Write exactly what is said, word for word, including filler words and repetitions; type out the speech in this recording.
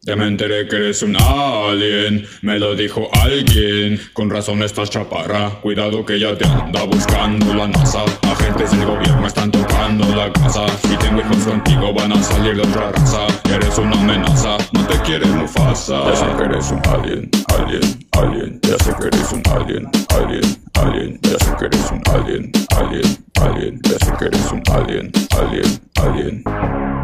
Ya me enteré que eres un alien, me lo dijo alguien. Con razón estás chaparra, cuidado que ya te anda buscando la NASA. Agentes del gobierno están tocando la casa. Si tengo hijos contigo van a salir de otra raza. Eres una amenaza, no te quieres Mufasa. Ya sé que eres un alien, alien, alien. Ya sé que eres un alien, alien, alien. Ya sé que eres un alien, alien, alien. Ya sé que eres un alien, alien, alien.